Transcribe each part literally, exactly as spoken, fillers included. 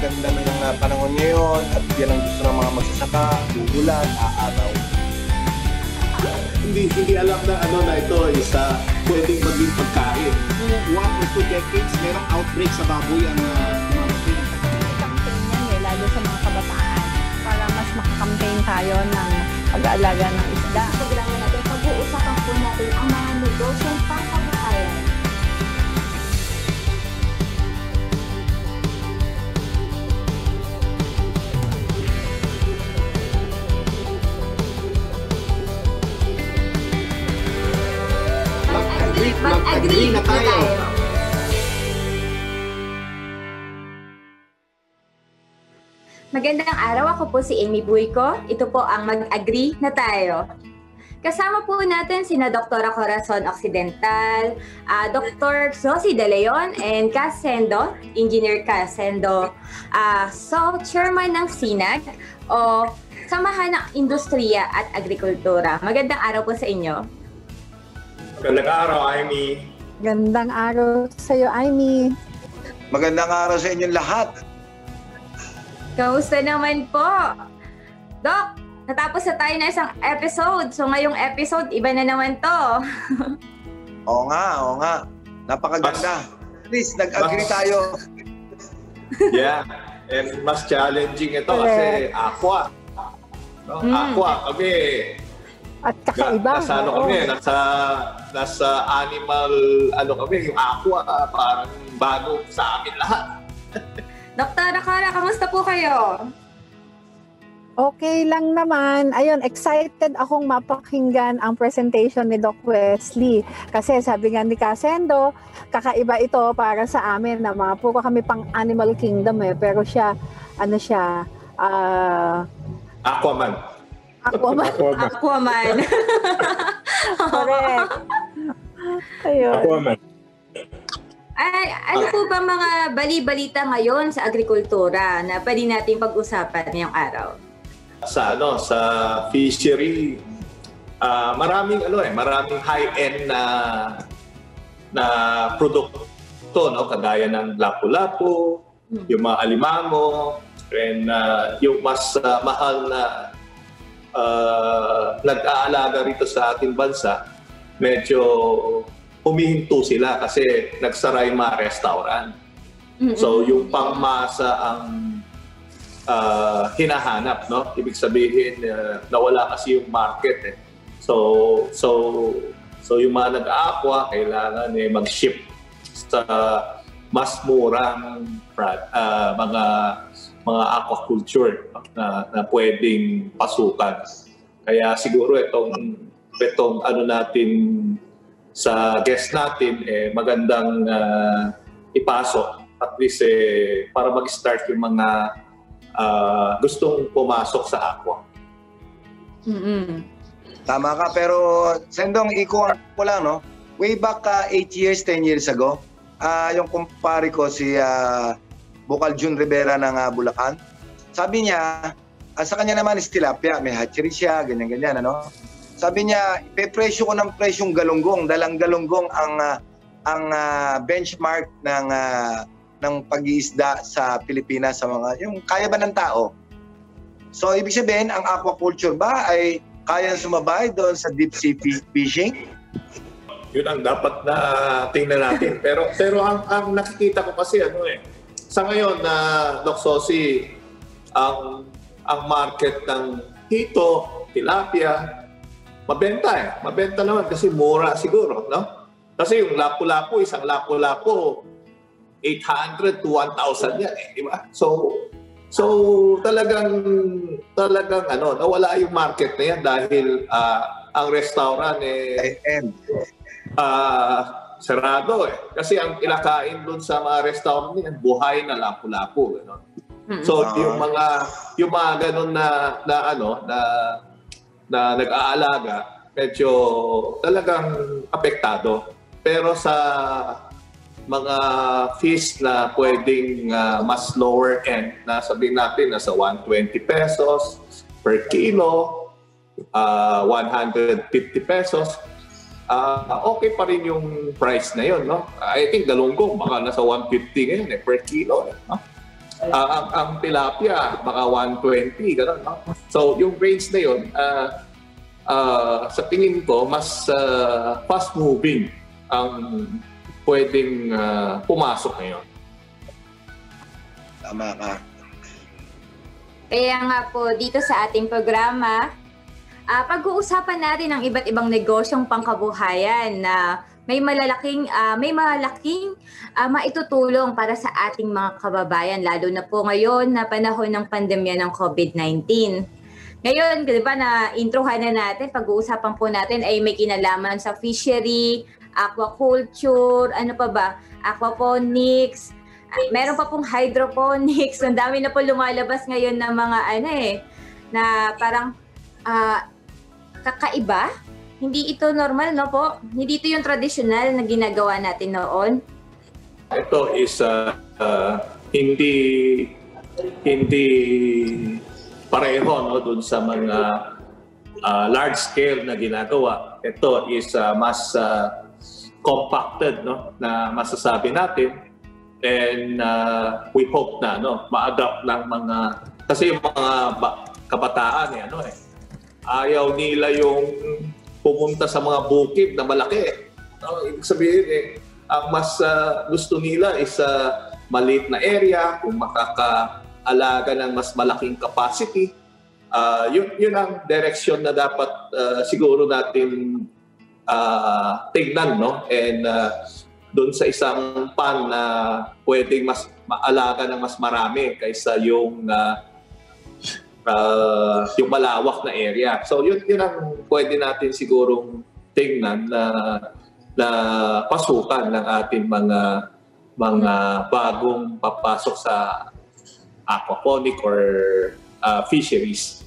ganda ng uh, panahon ngayon at yan ang gusto ng mga magsasaka, uulan, aaraw. Hindi hindi alam na ano na ito is uh, pwedeng maging pagkain. One or two decades, merong outbreak sa baboy ang uh, mamating. Campaign yan eh, lalo sa mga kabataan para mas makakampaign tayo ng pag-aalaga ng isda. Sa programa natin, pag-uusapan po natin ang mga negosyong pangkabuhayan. Mag-agree na tayo. Magandang araw, ako po si Amy Buico. Ito po ang Mag-agree na tayo. Kasama po natin sina Doktora Corazon Occidental, uh, Doctor Josie De Leon, and Casendo, Engineer Casendo. Uh, so, Chairman ng SINAG o Samahan ng Industriya at Agrikultura. Magandang araw po sa inyo. Magandang araw, Amy. Gandang araw sa iyo, Amy. Magandang araw sa inyong lahat. Kamusta naman po? Doc, natapos na tayo na isang episode. So ngayong episode, iba na naman to. Oo nga, oo nga. Napakaganda. Please, nag-agree mas, tayo. Yeah, and mas challenging ito kasi aqua. No? Mm. Aqua, kami. At kakaiba. Nasa ano kami, nasa, nasa animal, ano kami, yung aqua, parang bago sa amin lahat. Doktora Cara, kamusta po kayo? Okay lang naman. Ayun, excited akong mapakinggan ang presentation ni Doc Wesley. Kasi sabi nga ni Casendo, kakaiba ito para sa amin na mga puro kami pang Animal Kingdom eh. Pero siya, ano siya, ah... Uh, Aquaman. Aquaman. Aquaman. Correct. Ayun. Aquaman. Ay, ano po ba mga bali-balita ngayon sa agrikultura na pwede natin pag-usapan ngayong araw? Sa ano, sa fishery, uh, maraming ano eh, maraming high-end na na produkto, no, kagaya ng lapu-lapu, hmm. yung mga alimango, and uh, yung mas uh, mahal na uh, nag-aalaga rito sa ating bansa, medyo humihinto sila kasi nagsara yung mga restaurant. Mm-hmm. So yung pangmasa ang uh, hinahanap, no? Ibig sabihin uh, nawala kasi yung market eh. So so so yung mga nag-aqua kailangan eh mag-ship sa mas murang uh, mga mga aquaculture na, na pwedeng pasukan. Kaya siguro itong itong ano natin sa guest natin, eh, magandang uh, ipasok at least eh, para mag-start yung mga uh, gustong pumasok sa aqua. Mm-hmm. Tama ka, pero Sendong, iko ko lang, no? Way back uh, eight years, ten years ago, uh, yung kumpare ko si uh, Bukal Jun Rivera ng uh, Bulacan, sabi niya, uh, sa kanya naman is tilapia, may hatchery siya, ganyan-ganyan, ano? Sabi niya, ipepresyo ko ng presyong galunggong, dalang galunggong ang uh, ang uh, benchmark ng uh, ng pag-iisda sa Pilipinas sa mga yung kaya ba ng tao. So ibig sabihin, ang aquaculture ba ay kayang sumabay doon sa deep sea fishing? Yun ang dapat na tingnan natin. pero pero ang, ang nakikita ko kasi ano eh, sa ngayon na uh, Doc Sosi, ang ang market ng hito, tilapia, mabenta eh. Mabenta naman kasi mura siguro, no? Kasi yung lapu-lapu, isang lapu-lapu, eight hundred to one thousand yan eh, di ba? So, so talagang, talagang ano, nawala yung market na yan dahil uh, ang restaurant eh, uh, sarado eh. Kasi ang kinakain doon sa mga restaurant niyan, buhay na lapu-lapu. Ano? Mm-hmm. So, yung mga, yung mga ganun na, na ano, na na nag-aalaga, medyo talagang apektado. Pero sa mga fish na pwedeng uh, mas lower end, na sabihin natin nasa one hundred twenty pesos per kilo, uh, one hundred fifty pesos, uh, okay pa rin yung price na yun, no? I think galunggong baka nasa one hundred fifty ngayon eh, per kilo. Eh, no? Uh, ang, ang tilapia, baka one twenty, gano'n, no? So, yung range na yun, uh, uh, sa tingin ko, mas uh, fast-moving ang pwedeng uh, pumasok ngayon. Tama ka. Kaya nga po, dito sa ating programa, uh, pag-uusapan natin ang iba't ibang negosyong pangkabuhayan na may malalaking uh, may malaking uh, maitutulong para sa ating mga kababayan, lalo na po ngayon na panahon ng pandemya ng COVID nineteen. Ngayon, di ba na introhan na natin, pag-uusapan po natin ay may kinalaman sa fishery, aquaculture, ano pa ba, aquaponics, meron pa pong hydroponics. Ang dami na po lumalabas ngayon ng mga ano eh, na parang uh, kakaiba. Hindi ito normal, no po? Hindi ito yung traditional na ginagawa natin noon. Ito is uh, uh, hindi hindi pareho, no, dun sa mga uh, large scale na ginagawa. Ito is uh, mas uh, compacted, no, na masasabi natin. And uh, we hope na, no, ma-adapt ng mga, kasi yung mga ba- kabataan eh, ano eh, ayaw nila yung pumunta sa mga bukid na malaki. No, ibig sabihin eh, ang mas uh, gusto nila is uh, maliit na area, kung makakaalaga ng mas malaking capacity. Uh, yun, yun ang direction na dapat uh, siguro natin uh, tignan, no? And uh, doon sa isang pan na pwedeng mas maalaga ng mas marami kaysa yung uh, uh, yung malawak na area. So yun, yun ang pwede natin sigurong tingnan na na pasukan ng ating mga mga bagong papasok sa aquaponic or uh, fisheries.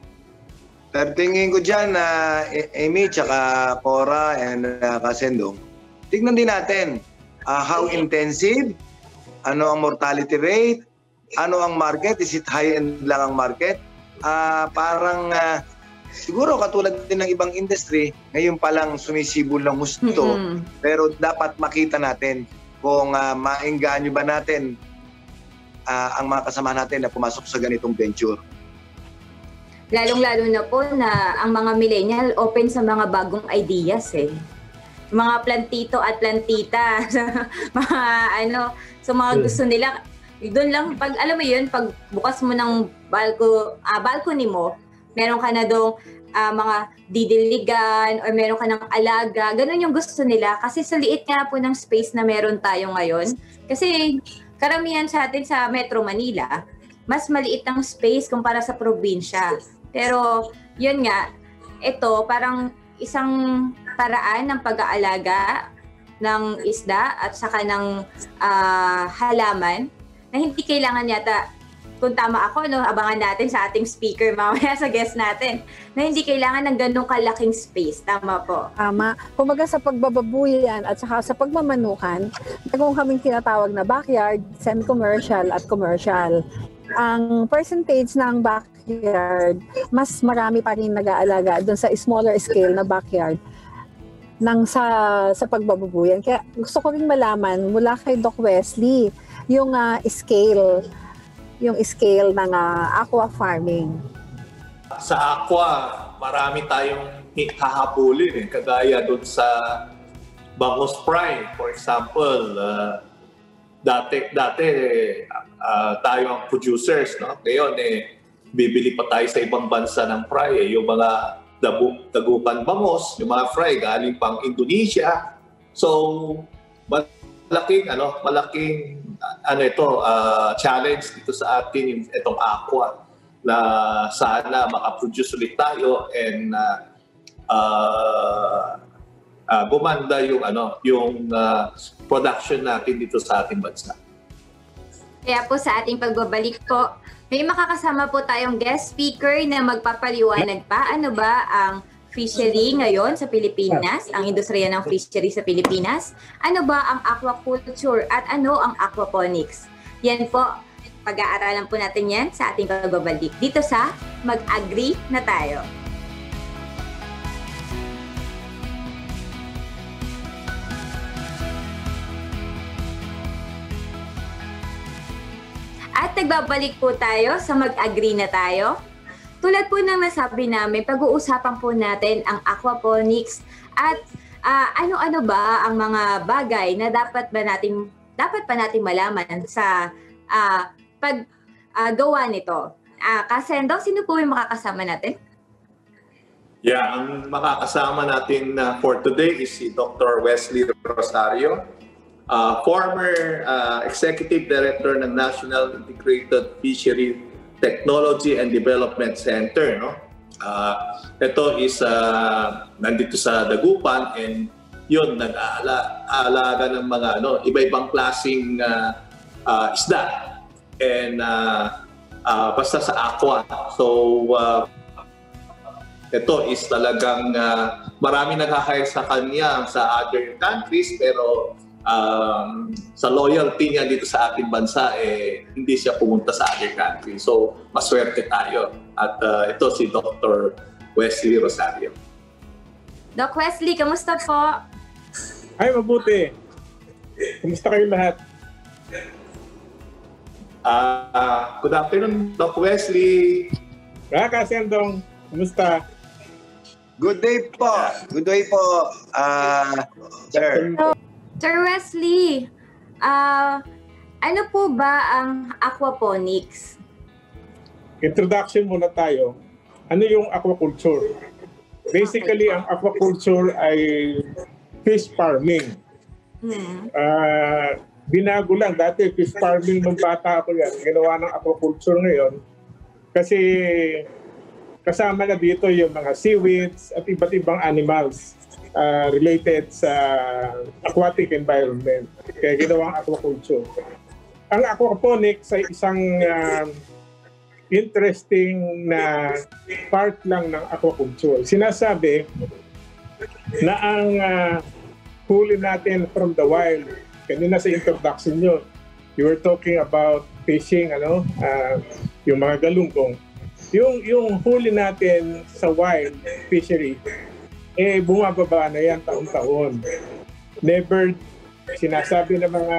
Pero tingin ko dyan na uh, Amy, tsaka Cora and uh, Kasendong, tignan din natin uh, how intensive, ano ang mortality rate, ano ang market, is it high-end lang ang market? Uh, parang uh, siguro katulad din ng ibang industry, ngayon pa lang sumisibol ng gusto, mm-hmm. pero dapat makita natin kung uh, maengganyo ba natin uh, ang mga kasama natin na pumasok sa ganitong venture. Lalong-lalo na po na ang mga millennial open sa mga bagong ideas eh. Mga plantito at plantita, mga ano, so mga gusto nila, doon lang, pag alam mo yun, pag bukas mo ng balko, ah, balcony mo, meron ka na doon uh, mga didiligan or meron ka ng alaga, ganun yung gusto nila. Kasi sa liit nga po ng space na meron tayo ngayon, kasi karamihan sa atin sa Metro Manila, mas maliit ang space kumpara sa probinsya. Pero yun nga, ito parang isang paraan ng pag-aalaga ng isda at saka ng uh, halaman na hindi kailangan yata, kung tama ako, no, abangan natin sa ating speaker mamaya sa guest natin, na hindi kailangan ng ganong kalaking space. Tama po. Tama. Kumaga sa pagbababuyan at saka sa pagmamanukan, nagawang kaming tinatawag na backyard, semi-commercial at commercial. Ang percentage ng backyard, mas marami pa rin nag-aalaga doon sa smaller scale na backyard nang sa sa pagbababuyan. Kaya gusto ko rin malaman mula kay Doc Wesley yung uh, scale yung scale ng uh, aqua farming. Sa aqua, marami tayong hahabulin eh, kagaya doon sa Bangus Prime, for example. Uh, dati dati eh, uh, tayo ang producers, no? Ngayon eh bibili pa tayo sa ibang bansa ng fry eh, yung mga Dagu, Dagupan Bangus, yung mga fry galing pang Indonesia. So malaking ano, malaking ano ito, uh, challenge dito sa atin yung itong aqua na sana makaproduce ulit tayo and uh, uh, uh, gumanda yung ano, yung uh, production natin dito sa ating bansa. Kaya po sa ating pagbabalik po, may makakasama po tayong guest speaker na magpapaliwanag pa ano ba ang fishery ngayon sa Pilipinas, ang industriya ng fishery sa Pilipinas, ano ba ang aquaculture at ano ang aquaponics. Yan po, pag-aaralan po natin yan sa ating pagbabalik dito sa Mag-Agree na Tayo. At nagbabalik po tayo sa mag-agree na tayo. Tulad po ng nasabi namin, pag-uusapan po natin ang aquaponics at uh, ano-ano ba ang mga bagay na dapat ba nating dapat pa nating malaman sa uh, pag-gawa uh, nito. Uh, Kasendo, sino po yung makakasama natin? Yeah, ang makakasama natin uh, for today is si Doctor Wesley Rosario, uh, former uh, Executive Director ng National Integrated Fishery Technology and Development Center. No? Uh, ito is uh, nandito sa Dagupan and yun, nag-aalaga ng mga ano, iba-ibang klaseng uh, uh, isda and uh, uh, basta sa aqua. So, uh, ito is talagang uh, marami nag-hire sa kanya sa other countries pero um, sa loyalty niya dito sa ating bansa, eh, hindi siya pumunta sa other countries. So, maswerte tayo. At uh, ito si Doctor Wesley Rosario. Doc Wesley, kamusta po? Ay, mabuti. Kumusta kayo lahat? Uh, uh, good afternoon, Doc Wesley. Ah, Kasendong, kumusta? Good day po. Good day po, uh, sir. Sir Wesley, uh, ano po ba ang aquaponics? Introduction muna tayo. Ano yung aquaculture? Basically, ang aquaculture ay fish farming. Hmm. Uh, binago lang. Dati fish farming nung bata ako yan. Ginawa ng aquaculture ngayon. Kasi kasama na dito yung mga seaweeds at iba't ibang animals uh, related sa aquatic environment. Kaya ginawang aquaculture. Ang aquaponics ay isang uh, interesting na part lang ng aquaculture. Sinasabi na ang uh, huli natin from the wild, kanina sa introduction nyo, you were talking about fishing, ano, uh, yung mga galunggong. Yung, yung huli natin sa wild fishery, eh bumababa na yan taon-taon. Never, sinasabi ng mga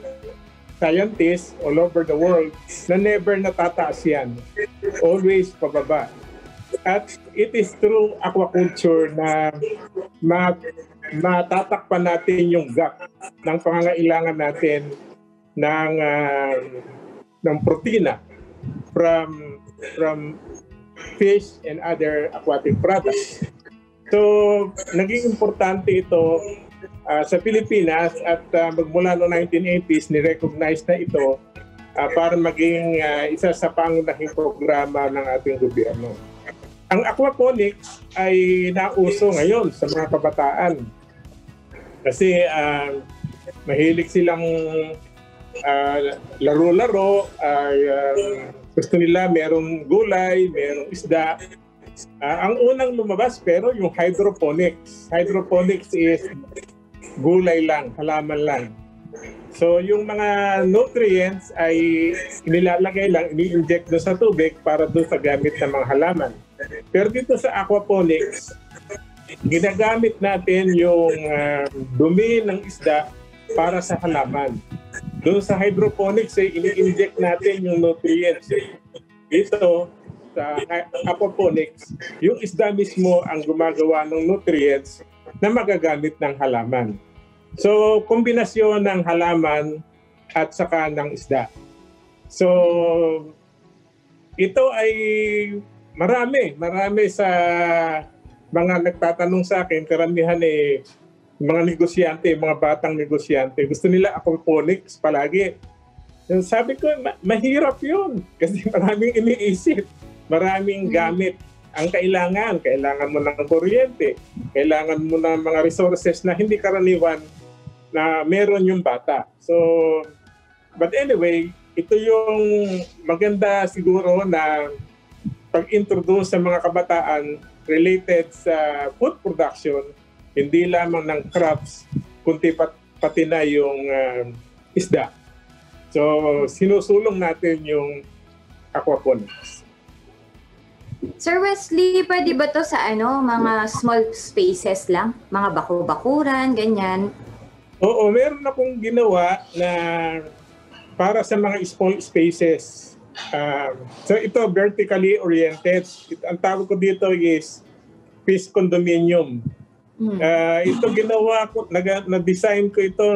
scientists all over the world na never natataas yan. Always pababa. At it is through aquaculture na mat matatakpan natin yung gap ng pangangailangan natin ng uh, ng protina from from fish and other aquatic products. So, naging importante ito uh, sa Pilipinas at uh, magmula noong nineteen eighties, ni-recognize na ito uh, para maging uh, isa sa pangunahing programa ng ating gobyerno. Ang aquaponics ay nauso ngayon sa mga kabataan kasi uh, mahilig silang uh, laro-laro, ay uh, gusto nila merong gulay, merong isda. Uh, ang unang lumabas pero yung hydroponics. Hydroponics is gulay lang, halaman lang. So yung mga nutrients ay inilalagay lang, ini-inject doon sa tubig para doon sa gamit ng mga halaman. Pero dito sa aquaponics, ginagamit natin yung uh, dumi ng isda para sa halaman. Doon sa hydroponics, eh, ini-inject natin yung nutrients. Dito sa aquaponics, yung isda mismo ang gumagawa ng nutrients na magagamit ng halaman. So, kombinasyon ng halaman at saka ng isda. So, ito ay marami. Marami sa mga nagtatanong sa akin, karamihan eh, mga negosyante, mga batang negosyante. Gusto nila aquaponics palagi. Sabi ko, ma- mahirap yun. Kasi maraming iniisip. Maraming gamit. Ang kailangan, kailangan mo ng kuryente. Kailangan mo ng mga resources na hindi karaniwan na meron yung bata. So, but anyway, ito yung maganda siguro na pag-introduce sa mga kabataan related sa food production, hindi lamang ng crops, kundi pat, pati na yung uh, isda. So, sinusulong natin yung aquaponics. Sir Wesley, pwede ba to sa ano, mga small spaces lang? Mga baku-bakuran, ganyan? Oo, meron akong ginawa na para sa mga small spaces. Uh, so ito, vertically oriented. It, ang tawag ko dito is Peace Condominium. Uh, ito ginawa ko, nag- na-design ko ito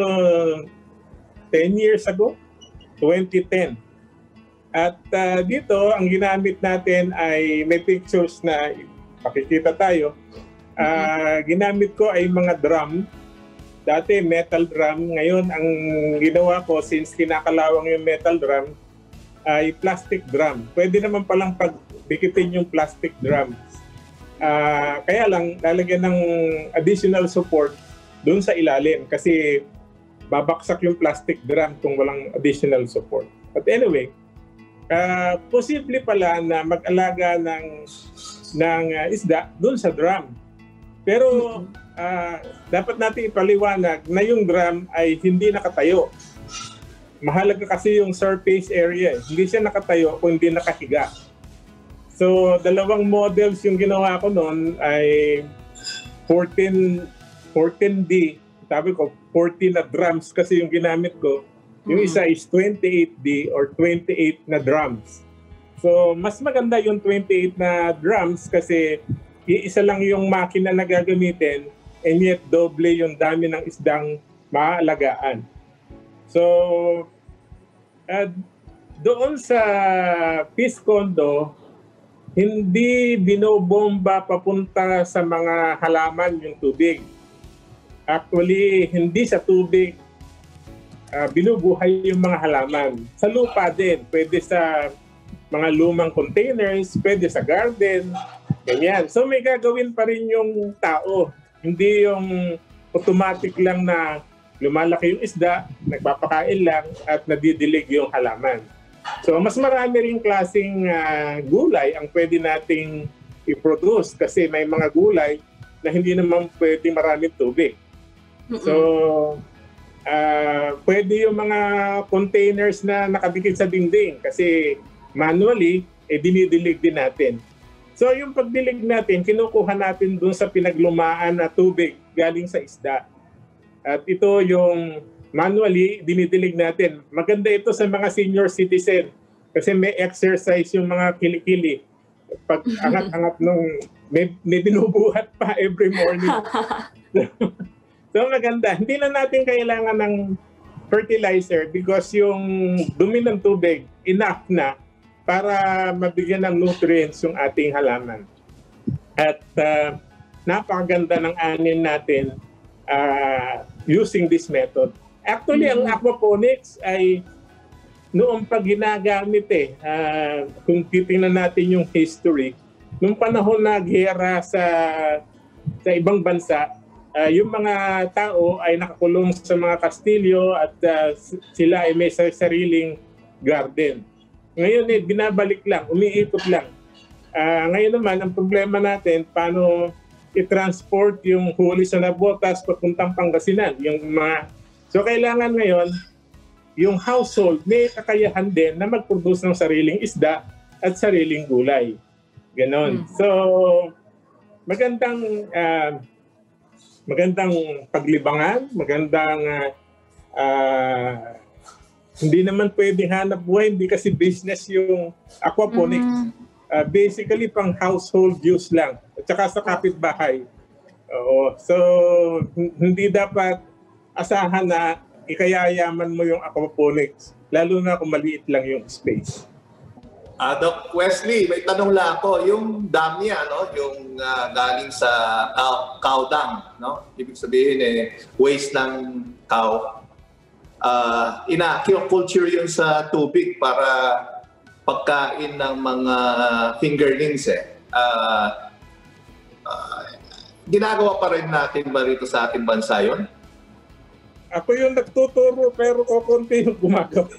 ten years ago, twenty ten. At uh, dito, ang ginamit natin ay may pictures na pakikita tayo. Uh, ginamit ko ay mga drum. Dati metal drum. Ngayon, ang ginawa ko, since kinakalawang yung metal drum, ay plastic drum. Pwede naman palang pagbikitin yung plastic drums. Uh, kaya lang, lalagyan ng additional support doon sa ilalim kasi babaksak yung plastic drum kung walang additional support. But anyway, uh, posible pala na mag-alaga ng, ng uh, isda doon sa drum. Pero uh, dapat natin ipaliwanag na yung drum ay hindi nakatayo. Mahalaga kasi yung surface area. Hindi siya nakatayo kung hindi nakahiga. So, dalawang models yung ginawa ko noon ay fourteen, fourteen D. Sabi ko, fourteen na drums kasi yung ginamit ko. Yung isa is twenty-eight D or twenty-eight na drums. So, mas maganda yung twenty-eight na drums kasi iisa lang yung makina na gagamitin and yet doble yung dami ng isdang maaalagaan. So, uh, doon sa Peace Condo, hindi binobomba papunta sa mga halaman yung tubig. Actually, hindi sa tubig uh, binubuhay yung mga halaman. Sa lupa din, pwede sa mga lumang containers, pwede sa garden, ganyan. So may gagawin pa rin yung tao. Hindi yung automatic lang na lumalaki yung isda, nagpapakain lang at nadidilig yung halaman. So mas marami rin klaseng uh, gulay ang pwede nating i-produce kasi may mga gulay na hindi naman pwede maraming tubig. Mm-mm. So uh, pwede yung mga containers na nakadikit sa dingding kasi manually eh dinidilig din natin. So yung pagdilig natin, kinukuha natin dun sa pinaglumaan na tubig galing sa isda. At ito yung manually dinidilig natin. Maganda ito sa mga senior citizen kasi may exercise yung mga kilikili. Pag angat-angat nung may, may binubuhat pa every morning. So maganda. Hindi na natin kailangan ng fertilizer because yung dumi ng tubig enough na para mabigyan ng nutrients yung ating halaman. At uh, napakaganda ng anin natin uh, using this method. Actually, mm-hmm. ang aquaponics ay noong pag ginagamit eh, uh, kung titingnan natin yung history, nung panahon na giyera sa, sa ibang bansa, uh, yung mga tao ay nakakulong sa mga kastilyo at uh, sila ay may sariling garden. Ngayon eh, binabalik lang, umiikot lang. Uh, ngayon naman, ang problema natin, paano i-transport yung huli sa nabotas papuntang Pangasinan, yung mga So, kailangan ngayon, yung household may kakayahan din na mag-produce ng sariling isda at sariling gulay. Ganon. Mm. So, magandang uh, magandang paglibangan, magandang uh, uh, hindi naman pwede hanap buhay, hindi kasi business yung aquaponics. Mm. Uh, basically, pang household use lang. At saka sa kapitbahay. Oo. So, hindi dapat asahan na ikayayaman mo yung aquaponics, lalo na kung maliit lang yung space. Uh, Doc Wesley, may tanong lang ako. Yung dam niya, no? Yung uh, galing sa cow, cow dung, no? Ibig sabihin eh, waste ng cow. Uh, ina-culture yun sa tubig para pagkain ng mga fingerlings eh. Uh, uh, ginagawa pa rin natin ba rito sa ating bansa yun? Ako yung nagtuturo pero kukunti yung gumagawa.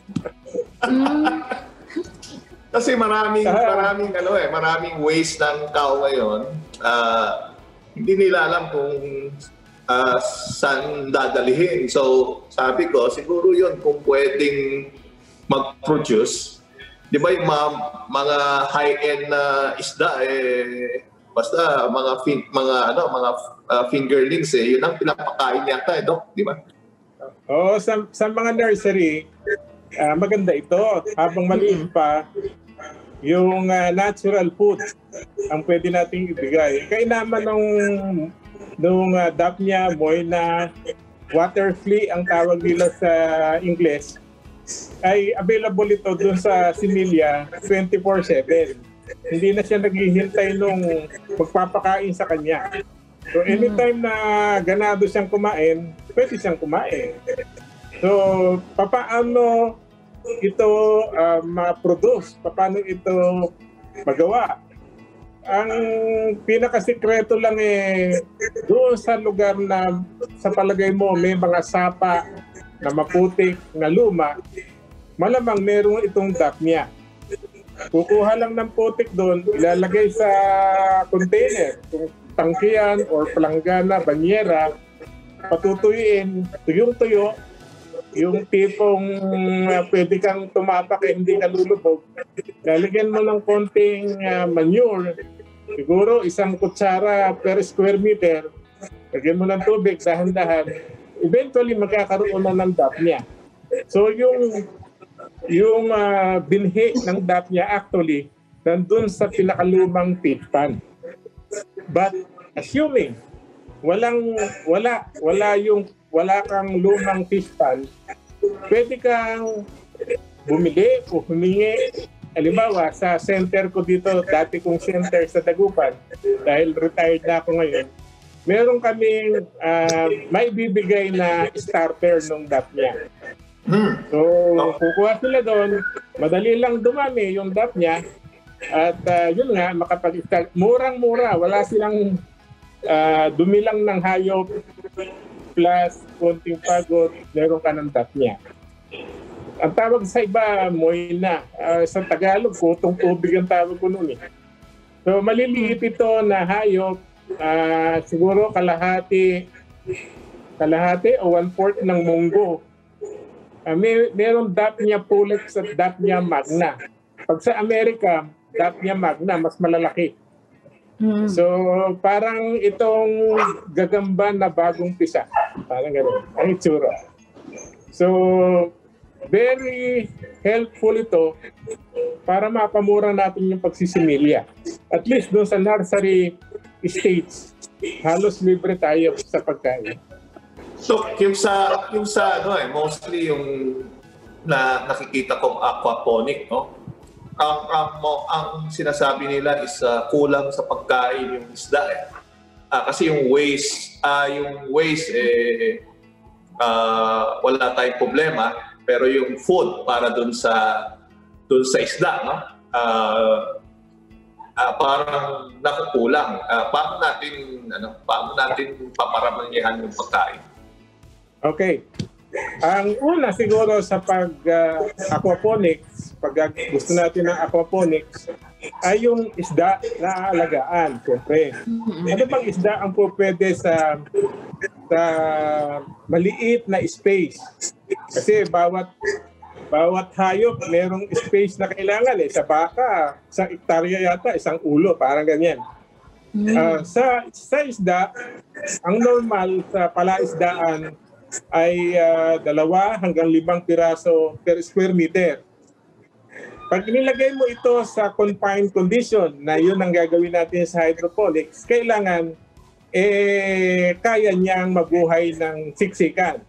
Kasi maraming maraming ano eh, maraming waste ng cow ngayon. Uh, hindi nila alam kung uh, saan dadalhin. So, sabi ko, siguro yun kung pwedeng mag-produce. Di ba yung mga, mga high-end na isda eh, basta mga fin, mga ano, mga uh, fingerlings eh, yun ang pinapakain yata eh, Doc, di ba? Oh, sa, sa mga nursery, uh, maganda ito. Habang maliit pa, yung uh, natural food ang pwede nating ibigay. Kaya naman nung, nung uh, Daphnia moyna, water flea ang tawag nila sa English, ay available ito dun sa Similia twenty-four seven. Hindi na siya naghihintay nung magpapakain sa kanya. So anytime na ganado siyang kumain, pwede siyang kumain. So papaano ito uh, ma-produce? Paano ito magawa? Ang pinakasikreto lang eh, doon sa lugar na sa palagay mo may mga sapa na maputik, na luma, malamang meron itong Daphnia. Kukuha lang ng putik doon, ilalagay sa container, kung tangkiyan or palanggana, banyera, patutuyuin, tuyong-tuyo, yung tipong uh, pwede kang tumapak eh, hindi ka lulubog. Lalagyan mo ng konting uh, manure, siguro isang kutsara per square meter, lagyan mo ng tubig, dahan-dahan, eventually magkakaroon na ng Daphnia. So yung yung uh, binhi ng Daphnia actually nandun sa pinakalumang pit pan. But assuming walang wala wala yung wala kang lumang fish pan, pwede kang bumili o humingi. Halimbawa, sa center ko dito, dati kong center sa Dagupan, dahil retired na ako ngayon, meron kaming uh, may bibigay na starter ng Daphnia. So, kukuha sila doon, madali lang dumami yung Daphnia, at uh, yun nga, makapag-start. Murang-mura, wala silang uh, dumilang ng hayop, plus konting pagod, meron ka ng Daphnia. Ang tawag sa iba, moyna. Uh, sa Tagalog, kutong tubig ang tawag ko noon eh. So, maliliit ito na hayop, uh, siguro kalahati, kalahati o one-fourth ng munggo. Uh, may, mayroong Daphnia pulex at Daphnia magna. Pag sa Amerika, Daphnia magna, mas malalaki. Mm. So, parang itong gagamba na bagong pisa. Parang gano'n. Ang itsura. So, very helpful ito para mapamura natin yung pagsisimilya. At least doon sa nursery stage, halos libre tayo sa pagkain. So, yung sa, yung sa ano eh, mostly yung na nakikita kong aquaponic, no? Ang, ang, ang sinasabi nila is uh, kulang sa pagkain yung isda eh. Uh, kasi yung waste, uh, yung waste eh, uh, wala tayong problema. Pero yung food para dun sa dun sa isda, no? Uh, uh, parang nakukulang. Uh, paano natin ano, paano natin paparamangyahan yung pagkain? Okay. Ang una siguro sa pag uh, aquaponics, pag gusto natin ng aquaponics, ay yung isda na alagaan, siyempre. Ano bang isda ang po pwede sa sa maliit na space? Kasi bawat bawat hayop merong space na kailangan eh. Sa baka, isang hektarya yata, isang ulo, parang ganyan. Uh, sa, sa isda, ang normal sa palaisdaan ay uh, dalawa hanggang limang piraso per square meter. Pag nilagay mo ito sa confined condition, na yun ang gagawin natin sa hydroponics, kailangan eh, kaya niyang mabuhay ng siksikan.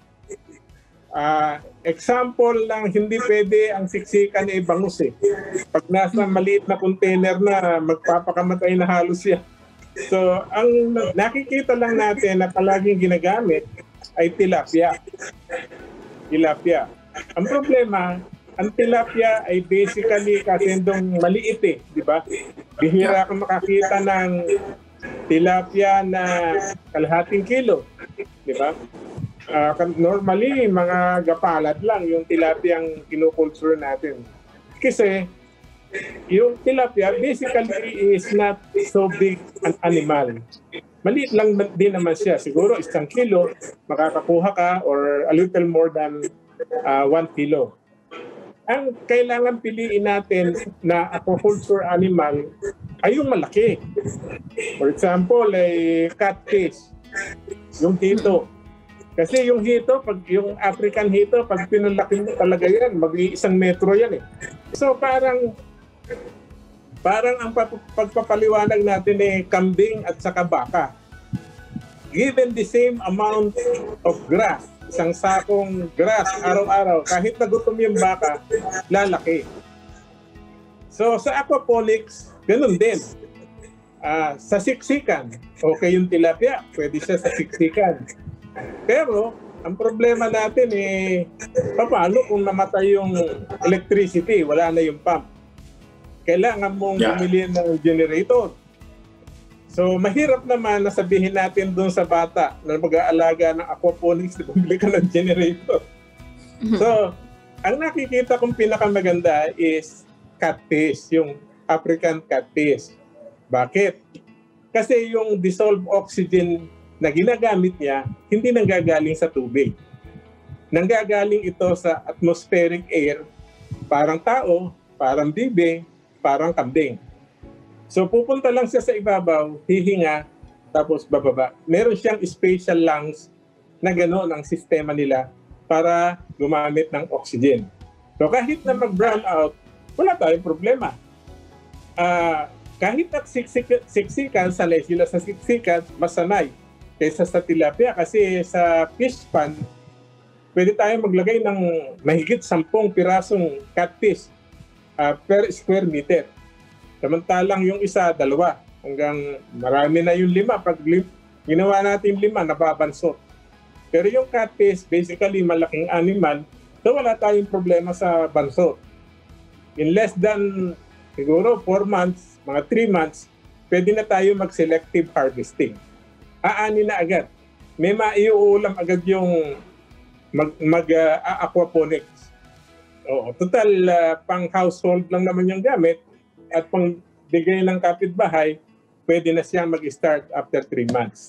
Uh, example lang, hindi pwede ang siksikan ay bangus eh. Pag nasa maliit na container na, magpapakamatay na halos yan. So, ang nakikita lang natin na palaging ginagamit ay tilapia. Tilapia. Ang problema, ang tilapia ay basically kasindong maliit eh, di ba? Bihira kang makakita ng tilapia na kalahating kilo, di ba? Uh, normally, mga gapalad lang yung tilapia ang kinukulture natin. Kasi yung tilapia basically is not so big an animal. Maliit lang din naman siya. Siguro isang kilo, makakakuha ka or a little more than uh, one kilo. Ang kailangan piliin natin na aquaculture animal ay yung malaki. For example, ay catfish, yung tito. Kasi yung hito, pag yung African hito, pag pinalaki mo talaga yan, mag-iisang metro yan eh. So parang parang ang pag- pagpapaliwanag natin eh kambing at saka baka. Given the same amount of grass, isang sakong grass araw-araw, kahit nagutom yung baka, lalaki. So sa aquaponics, ganun din. Uh, sa siksikan, okay yung tilapia, pwede siya sa siksikan. Pero, ang problema natin eh, paano kung namatay yung electricity, wala na yung pump. Kailangan mong Yeah. bumili ng generator. So, mahirap naman na sabihin natin doon sa bata na mag-aalaga ng aquaponics na bumili ka ng generator. So, ang nakikita kong pinakamaganda is catfish, yung African catfish. Bakit? Kasi yung dissolved oxygen na ginagamit niya, hindi nanggagaling sa tubig. Nanggagaling ito sa atmospheric air, parang tao, parang bibe, parang kambing. So pupunta lang siya sa ibabaw, hihinga, tapos bababa. Meron siyang special lungs na gano'n ang sistema nila para gumamit ng oxygen. So kahit na mag-brown out, wala tayong problema. Uh, kahit at siksik- siksikan, sanay sila sa siksikan, masanay kaysa sa tilapia kasi sa fish pond, pwede tayong maglagay ng mahigit sampung pirasong catfish uh, per square meter. Samantalang yung isa, dalawa, hanggang marami na yung lima. Pag lim- ginawa natin lima, nababansot. Pero yung catfish, basically malaking animal, so wala tayong problema sa bansot. In less than siguro four months, mga three months, pwede na tayo mag-selective harvesting. Aani na agad. May maiuulam agad yung mag, mag uh, aquaponics. Oo, total uh, pang household lang naman yung gamit at pang bigay ng kapitbahay, pwede na siyang mag-start after three months.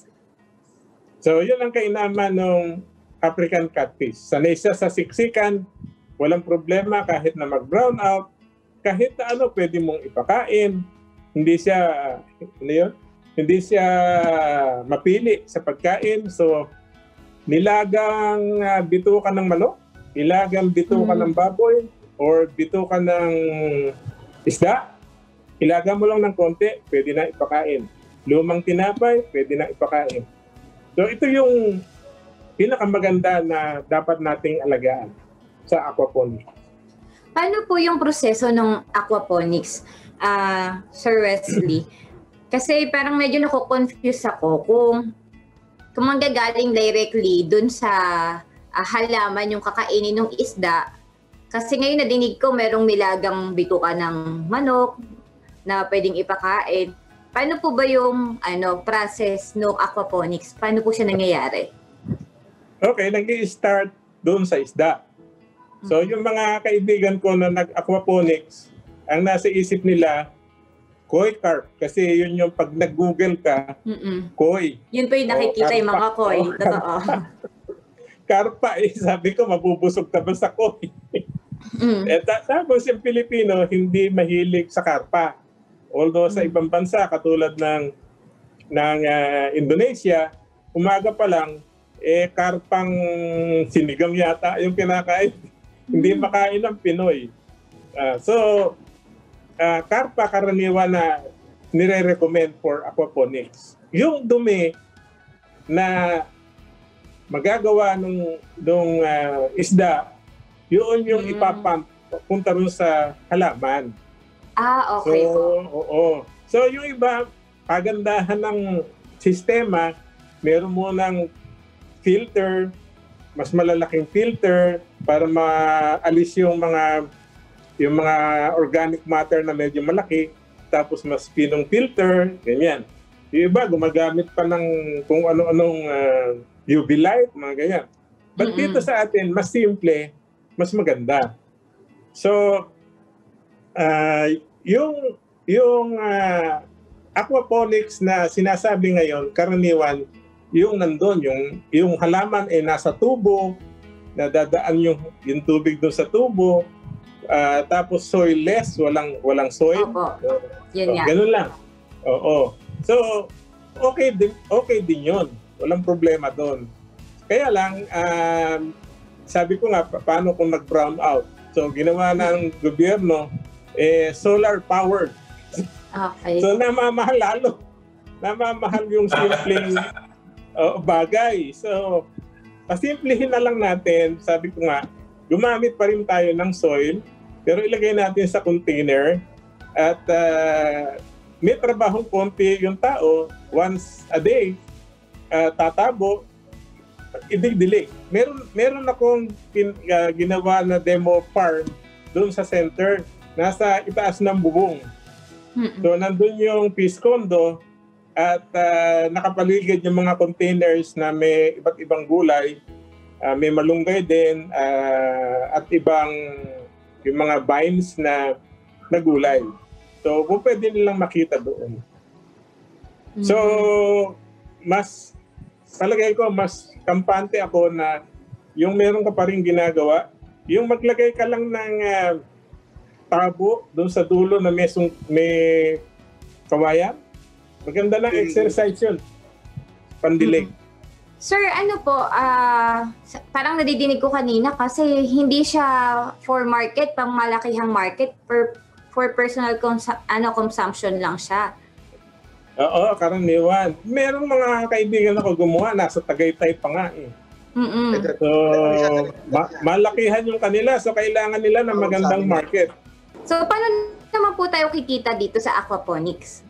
So yun ang kainaman ng African catfish. Sanay siya sa siksikan, walang problema kahit na mag-brown out, kahit na ano pwede mong ipakain, hindi siya, ano yun? Hindi siya mapili sa pagkain. So, nilagang uh, bituka ng manok, nilagang bituka mm. ng baboy, or bituka ng isda, ilaga mo lang ng konti, pwede na ipakain. Lumang tinapay, pwede na ipakain. So, ito yung pinakamaganda na dapat nating alagaan sa aquaponics. Paano po yung proseso ng aquaponics, uh, Sir Wesley? Kasi parang medyo nako-confuse ako kung, kung manggagaling directly dun sa uh, halaman yung kakainin ng isda. Kasi ngayon nadinig ko merong nilagang bituka ng manok na pwedeng ipakain. Paano po ba yung ano, process ng aquaponics? Paano po siya nangyayari? Okay, nag-i-start dun sa isda. So yung mga kaibigan ko na nag-aquaponics, ang nasa isip nila, koi carp. Kasi yun yung pag nag-google ka, Mm-mm. koi. Yun po yung nakikita oh, yung mga koi. Oh, Totoo. Karpa eh, sabi ko, mabubusog ka ba sa koi? Mm. Eh, ta- tapos yung Pilipino, hindi mahilig sa karpa. Although sa Mm. ibang bansa, katulad ng, ng uh, Indonesia, umaga pa lang, eh karpang sinigang yata yung kinakain. Hindi makain ng Pinoy. Uh, so, uh, karpa karaniwan na nire-recommend for aquaponics. Yung dumi na magagawa nung, nung uh, isda, yun yung mm. ipapump punta rin sa halaman. Ah, okay so, po. Oo. So, yung iba, kagandahan ng sistema, meron mo ng filter, mas malalaking filter para maalis yung mga yung mga organic matter na medyo malaki, tapos mas pinong filter, ganyan. Yung iba, gumagamit pa ng kung ano-anong uh, U V light, mga ganyan. But Mm-mm. dito sa atin, mas simple, mas maganda. So, uh, yung yung uh, aquaponics na sinasabi ngayon, karaniwan, yung nandun, yung, yung halaman ay nasa tubo, nadadaan yung, yung tubig doon sa tubo, uh, tapos soilless, walang, walang soil. Opo. So, Yun so, nga. ganun lang. Oo. So, okay din, okay din yun. Walang problema doon. Kaya lang, um, sabi ko nga, pa- paano kung nag-brown out? So, ginawa ng gobyerno, eh, solar powered. Okay. So, namamahal lalo. Namamahal yung simpleng uh, bagay. So, pasimplihin na lang natin, sabi ko nga, gumamit pa rin tayo ng soil, pero ilagay natin sa container at uh, may trabahong konti yung tao, once a day, uh, tatabo, ididilig. Meron, meron akong pin, uh, ginawa na demo farm doon sa center, nasa itaas ng bubong. Mm-mm. So, nandun yung peace condo at uh, nakapaligid yung mga containers na may iba't ibang gulay. Uh, may malunggay din uh, at ibang yung mga vines na, na gulay. So, kung pwede nilang makita doon. So, mas, palagay ko, mas kampante ako na yung meron ka pa rin ginagawa, yung maglagay ka lang ng uh, tabo doon sa dulo na may, sung, may kawayan, maganda lang exercise yun. Pandilig. Sir, ano po, ah, sa- parang nadidinig ko kanina kasi hindi siya for market, pang malakihang market, per, for personal consu- ano, consumption lang siya. Oo, karaniwan. Merong mga kaibigan ako gumawa, nasa Tagaytay pa nga eh. Mm-mm. So, ma- malakihan yung kanila, so kailangan nila ng magandang market. So, paano naman po tayo kikita dito sa aquaponics?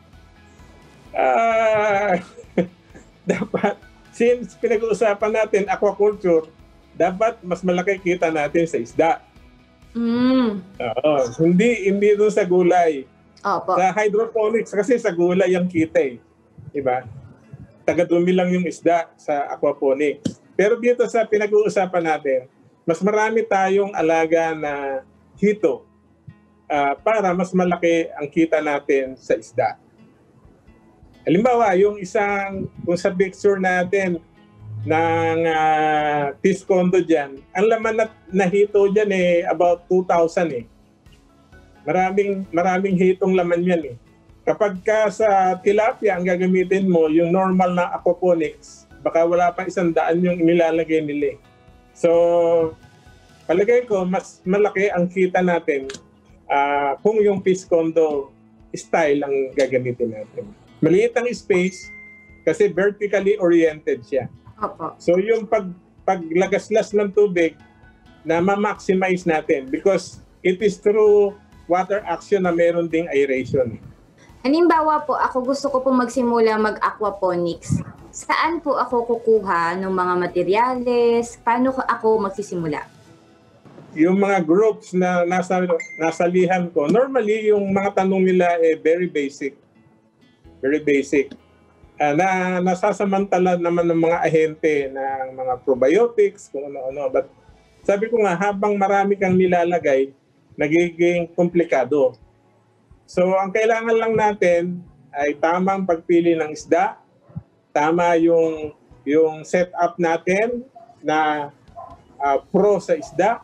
Ah, dapat, since pinag-uusapan natin aquaculture, dapat mas malaki kita natin sa isda. Mm. Oo, hindi hindi doon sa gulay. Opo. Sa hydroponics, kasi sa gulay ang kita eh. Diba? Taga-dumi lang yung isda sa aquaponics. Pero dito sa pinag-uusapan natin, mas marami tayong alaga na hito uh, para mas malaki ang kita natin sa isda. Halimbawa, yung isang, kung sa picture natin ng uh, fish condo dyan, ang laman na, na hito dyan eh, about two thousand eh. Maraming, maraming hitong laman yan eh. Kapag ka sa tilapia, ang gagamitin mo, yung normal na aquaponics, baka wala pa isang daan yung nilalagay nila eh. So, palagay ko, mas malaki ang kita natin uh, kung yung fish condo style ang gagamitin natin. Maliit ang space kasi vertically oriented siya. Opo. So yung pag paglagaslas ng tubig na ma-maximize natin because it is through water action na meron ding aeration. Halimbawa po, ako gusto ko po magsimula mag-aquaponics. Saan po ako kukuha ng mga materyales? Paano ko ako magsisimula? Yung mga groups na nasa nasalihan ko, normally yung mga tanong nila eh very basic. Very basic. Uh, na nasasamantala naman ng mga ahente ng mga probiotics, kung ano-ano. But sabi ko nga, habang marami kang nilalagay, nagiging komplikado. So, ang kailangan lang natin ay tamang pagpili ng isda, tama yung, yung setup natin na uh, pro sa isda.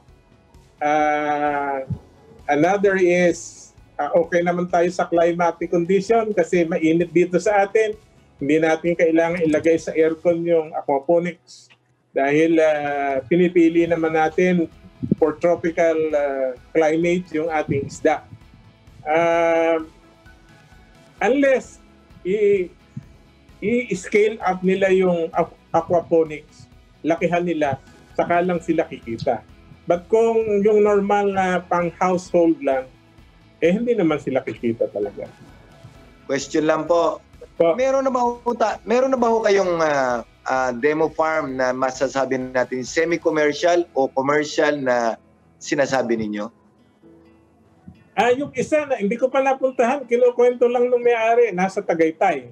Uh, another is, Uh, okay naman tayo sa climatic condition kasi mainit dito sa atin. Hindi natin kailangan ilagay sa aircon yung aquaponics dahil uh, pinipili naman natin for tropical uh, climate yung ating isda. Uh, unless i- i-scale up nila yung aquaponics, lakihan nila, saka lang sila kikita. But kung yung normal na pang household lang, eh hindi naman sila kikita talaga. Question lang po. Po. Meron na ba ho, ta- meron na ba ho kayong uh, uh, demo farm na masasabi natin semi-commercial o commercial na sinasabi ninyo? Ah, yung isa na hindi ko pa napuntahan, kinukwento lang nung may-ari, nasa Tagaytay.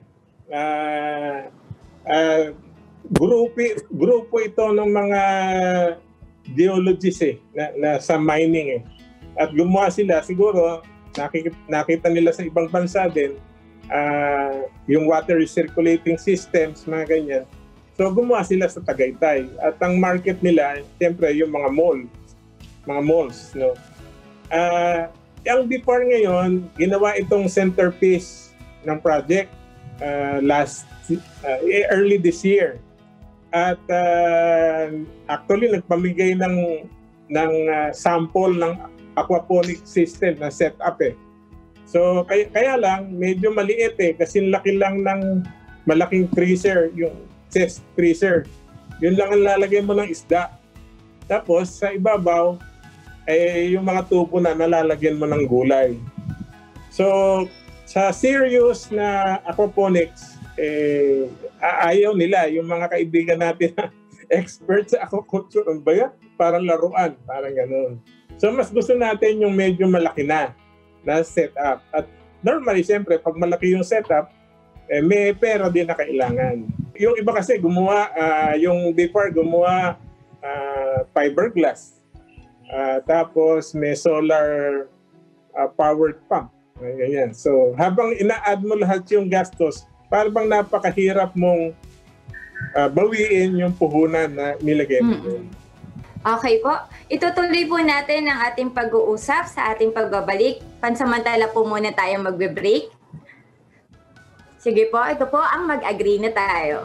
Ah, ah, grupo, grupo ito ng mga geologists eh, na, na sa mining eh. At gumawa sila, siguro, nakikita, nakita nila sa ibang bansa din, uh, yung water recirculating systems, mga ganyan. So gumawa sila sa Tagaytay. At ang market nila, siyempre, yung mga malls. Mga malls, no? Uh, ang B four ngayon, ginawa itong centerpiece ng project uh, last, uh, early this year. At uh, actually nagpamigay ng ng uh, sample ng aquaponic system na setup eh. So kaya, kaya lang medyo maliit eh kasi laki lang ng malaking freezer, yung chest freezer. Yun lang ang lalagay mo ng isda. Tapos sa ibabaw ay yung mga tubo na nalalagyan mo ng gulay. So sa serious na aquaponics eh ayaw nila yung mga kaibigan natin na experts sa aquaculture, ano ba yan? Parang laruan, parang gano'n. So mas gusto natin yung medyo malaki na na setup. At normally, siyempre, pag malaki yung setup, eh, may pera din na kailangan. Yung iba kasi gumawa, uh, yung before gumawa uh, fiberglass. Uh, tapos may solar uh, powered pump. Ganyan. So habang ina-add mo lahat yung gastos, parang bang napakahirap mong uh, bawiin yung puhunan na nilagay mo. Mm-hmm. Okay po. Itutuloy po natin ang ating pag-uusap sa ating pagbabalik. Pansamantala po muna tayo magbe-break. Sige po, ito po ang mag-agree na tayo.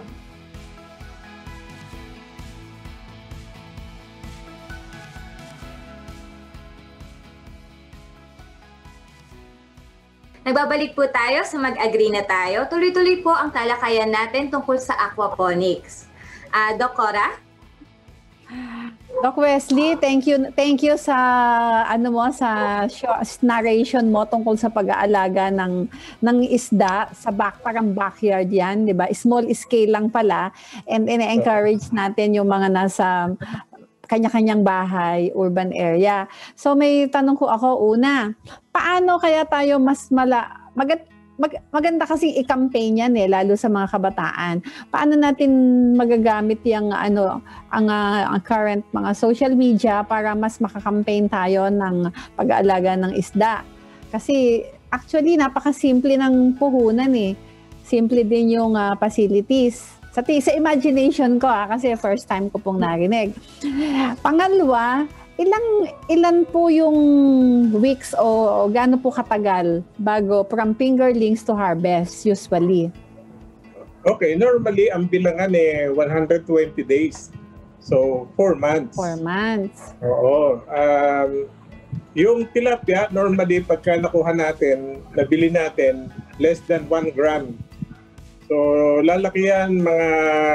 Nagbabalik po tayo sa mag-agree na tayo. Tuloy-tuloy po ang talakayan natin tungkol sa aquaponics. Uh, Doc Cora? Doc Wesley, thank you thank you sa ano mo sa show, narration mo tungkol sa pag-aalaga ng ng isda sa back parang backyard 'yan, 'di ba? Small scale lang pala, and ina-encourage natin yung mga nasa kanya-kanyang bahay, urban area. So may tanong ko ako una, paano kaya tayo mas mala mag Mag, maganda kasing i-campaign yan eh, lalo sa mga kabataan. Paano natin magagamit yung ano, ang, uh, ang current mga social media para mas makakampaign tayo ng pag-aalaga ng isda? Kasi actually napakasimple ng puhunan eh. Simple din yung uh, facilities. Sa, sa imagination ko ah, kasi first time ko pong narinig. Pangalawa, Ilang ilan po yung weeks o, o gaano po katagal bago from fingerlings to harvest usually? Okay, normally ang bilangan eh one hundred twenty days. So, four months. four months. Oo. Um, yung tilapia, normally pagka nakuha natin, nabili natin, less than one gram. So, lalaki yan mga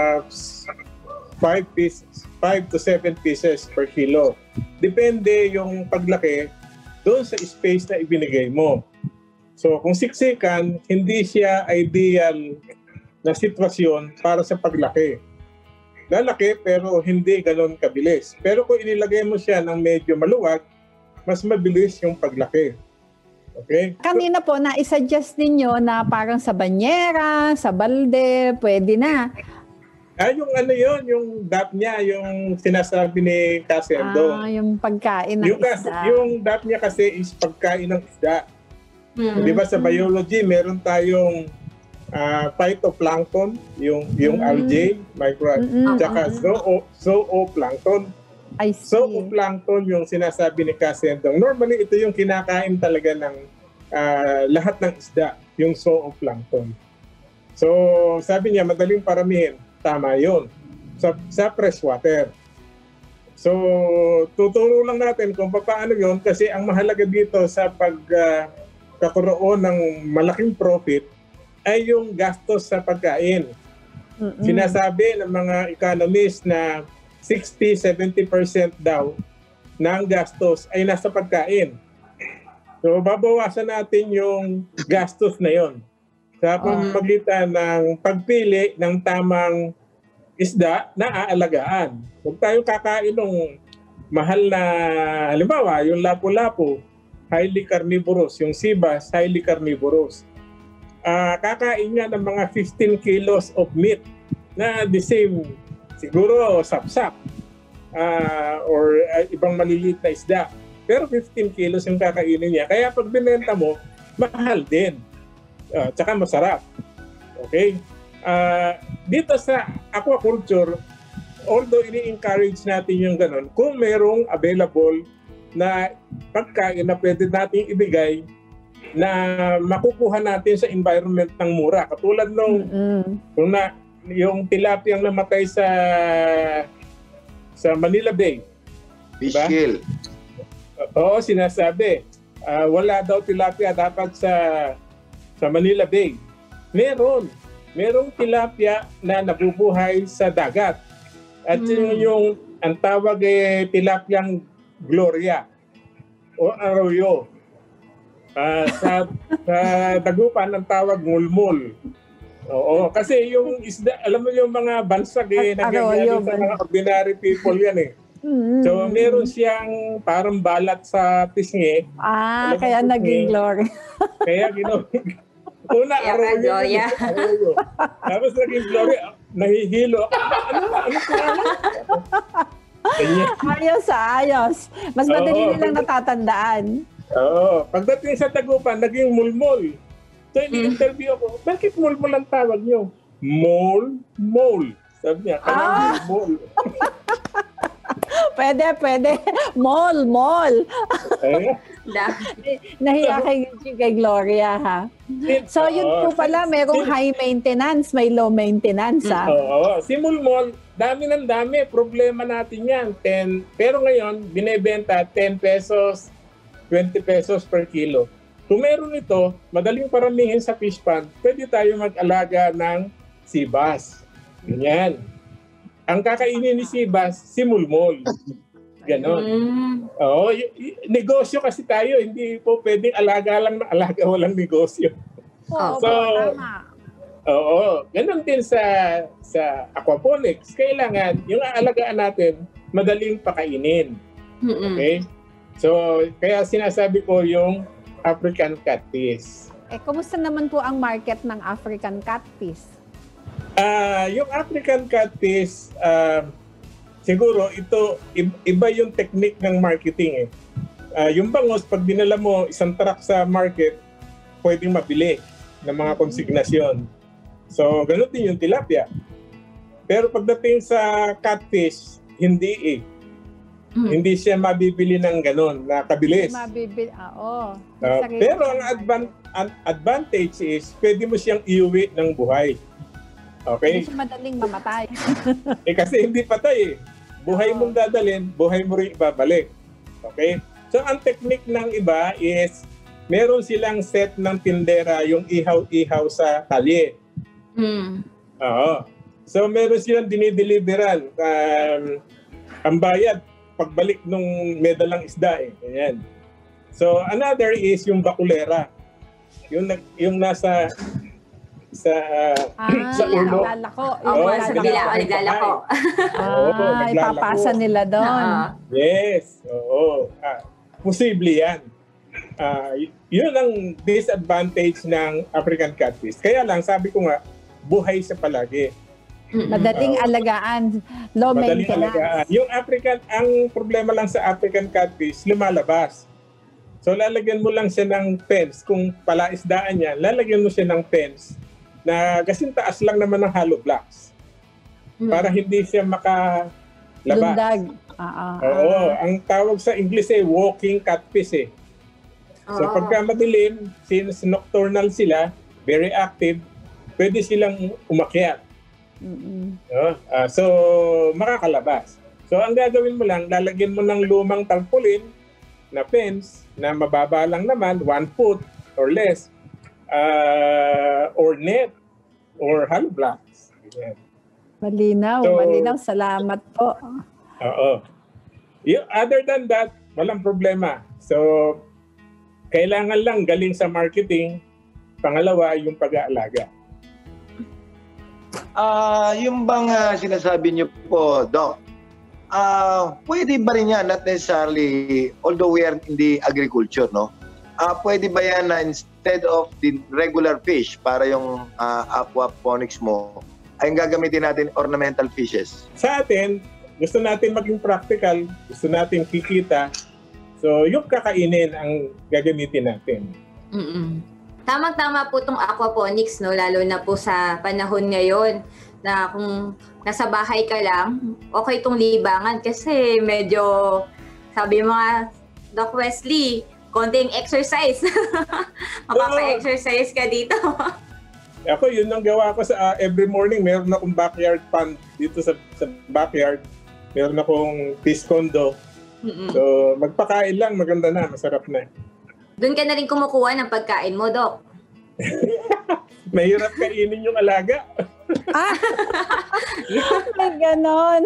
five pieces, five to seven pieces per kilo. Depende yung paglaki doon sa space na ibinigay mo. So kung siksikan, hindi siya ideal na sitwasyon para sa paglaki. Lalaki pero hindi ganoon kabilis. Pero kung inilagay mo siya ng medyo maluwag, mas mabilis yung paglaki. Okay? Kanina po, na-suggest ninyo na parang sa banyera, sa balde, pwede na. Ah, yung ano yun, yung dap niya, yung sinasabi ni Casendo. Ah, yung pagkain ng yung, isda. Yung dap niya kasi is pagkain ng isda. Mm-hmm. Di ba sa biology, meron tayong uh, phytoplankton, yung, yung mm-hmm. algae, micro, mm-hmm. tsaka zoo, zooplankton. I see. Zooplankton yung sinasabi ni Casendo. Normally, ito yung kinakain talaga ng uh, lahat ng isda, yung zooplankton. So, sabi niya, madaling paramihin. Tama yun. Sa, sa freshwater. So, tuturo lang natin kung paano yun kasi ang mahalaga dito sa pagkakaroon uh, ng malaking profit ay yung gastos sa pagkain. Mm-mm. Sinasabi ng mga economists na sixty to seventy percent daw ng gastos ay nasa pagkain. So, babawasan natin yung gastos na yon sa pamamagitan ng pagpili ng tamang isda na aalagaan. Huwag tayong kakain ng mahal na, halimbawa, yung lapu-lapu, highly carnivorous, yung sibas, highly carnivorous. Uh, kakain nga ng mga fifteen kilos of meat na the same, siguro sapsap uh, or uh, ibang maliliit na isda. Pero fifteen kilos yung kakainin niya. Kaya pag binenta mo, mahal din. Uh, tsaka masarap. Okay? Uh, dito sa aquaculture, although ini-encourage natin yung ganun, kung merong available na pagkain na pwede natin ibigay na makukuha natin sa environment ng mura. Katulad nung mm-hmm. kung na, yung tilapiyang namatay sa sa Manila Bay. Fish Diba? kill. Oo, sinasabi. ah, wala daw tilapia dapat sa sa Manila Bay. Meron. Merong tilapia na nabubuhay sa dagat. At Hmm. yun yung ang tawag eh tilapiyang Gloria o arroyo. Ah, sa sa dagupan ang tawag mulmul. Oo, kasi yung isda, alam mo yung mga bansag eh, Ar- nangyayari arroyo sa ba? mga ordinary people yan eh. Mm. So meron siyang parang balat sa pisngi, Ah, Alam mo, kaya Putney. naging glory. kaya ginawa. Una, Kaya arroyo. ka, Gloria. yun, arroyo. Tapos naging Gloria, nahihilo. Ano, ano po ano? Ganyan. Ayos ah, ayos. Mas madali Oo. nilang natatandaan. Oo. Pagdating sa Dagupan, naging mulmol. So, ini-interview ako, bakit mulmol ang tawag nyo? Mol, mol. Sabi niya, Ah! kanang mol. Pwede, pwede. Mall, mall. Eh, Da- Nahiya kay, kay Gloria, ha? So, yun po Oo. pala, merong high maintenance, may low maintenance, ha? Oo. Si mulmol, dami ng dami. Problema natin yan. ten, pero ngayon, binebenta ten pesos, twenty pesos per kilo. Kung meron ito, madaling paramihin sa fish pond, pwede tayo mag-alaga ng sibas. Ganyan. Ang kakainin ni sibas, si mulmol. Ganon. Mm. Oo, y- y- negosyo kasi tayo, hindi po pwedeng alaga lang na alaga, walang negosyo. Oo, So, tama. Oo, ganon din sa sa aquaponics. Kailangan yung aalagaan natin madaling pakainin. Mm-mm. Okay? So, kaya sinasabi ko yung African catfish. Eh, kumusta naman po ang market ng African catfish? Ah, yung African catfish, ah, siguro ito i- iba yung technique ng marketing eh. Ah, yung bangus pag dinala mo isang truck sa market, pwedeng mabili ng mga konsignasyon. So, ganun din yung tilapia. Pero pagdating sa catfish, hindi eh. Mm. Hindi siya mabibili ng ganun, na kabilis. Mabibil, ah, oo. Ah, Sarili pero ng ang market. advan- ang advantage is, pwede mo siyang iuwi ng buhay. Okay? Hindi siya madaling mamatay. Eh kasi hindi patay eh. Buhay mong dadalhin, buhay mo rin ibabalik. Okay? So ang technique ng iba is, meron silang set ng tindera, yung ihaw-ihaw sa kalye. Mm. Oo. So meron silang dinideliveran. Um, ang bayad, pagbalik nung medalang isda eh. Ayan. So another is yung bakulera. Yung, nag, yung nasa sa Ah, sa ulo. naglalako. Oo, Yung Oo, sa naglalako. kabila, naglalako. o naglalako. Oo, Ah, naglalako. ipapasa nila doon. Oo. Yes. Oo. Ah, posible yan. Ah, y- yun ang disadvantage ng African catfish. Kaya lang, sabi ko nga, buhay sa palagi. Mm-mm. Madaling alagaan, low Madaling maintenance. alagaan. Yung African, ang problema lang sa African catfish, lumalabas. So lalagyan mo lang siya ng fence. Kung palaisdaan yan, lalagyan mo siya ng fence na kasing taas lang naman ng hollow blocks Mm. para hindi siya makalabas. Lundag. Ah, ah, Oo. ah. Ang tawag sa English ay walking catfish eh. So Oo. pagka madilim, since nocturnal sila, very active, pwede silang umakyat. Mm-mm. No? Ah, so, makakalabas. So, ang gagawin mo lang, lalagyan mo ng lumang tarpaulin na fence na mababa lang naman, one foot or less, ah, or net, or hollow blocks. Ganyan. Malinaw, So- malinaw. Salamat po. Oo. Y- other than that, walang problema. So, kailangan lang galing sa marketing. Pangalawa, yung pag-aalaga. Ah, yung bang ah, sinasabi niyo po, Doc, ah, pwede ba rin yan, not necessarily, although we are in the agriculture, no? Ah, pwede ba yan na instead of the regular fish, para yung ah, aquaponics mo, ay gagamitin natin ornamental fishes? Sa atin, gusto natin maging practical, gusto natin kikita. So, yung kakainin ang gagamitin natin. Mm-mm. Tamang-tama po itong aquaponics, no? Lalo na po sa panahon ngayon na kung nasa bahay ka lang, okay itong libangan kasi medyo, sabi mga Doc Wesley, konting exercise. Mapapa-exercise ka dito. Ako, yun ang gawa ko sa uh, every morning. Meron akong backyard pond dito sa, sa backyard. Meron akong fish condo. Mm-mm. So, magpakain lang, maganda na, masarap na. Doon ka na rin kumukuha ng pagkain mo, Doc. Mahirap kainin yung alaga. Ah! May ganon.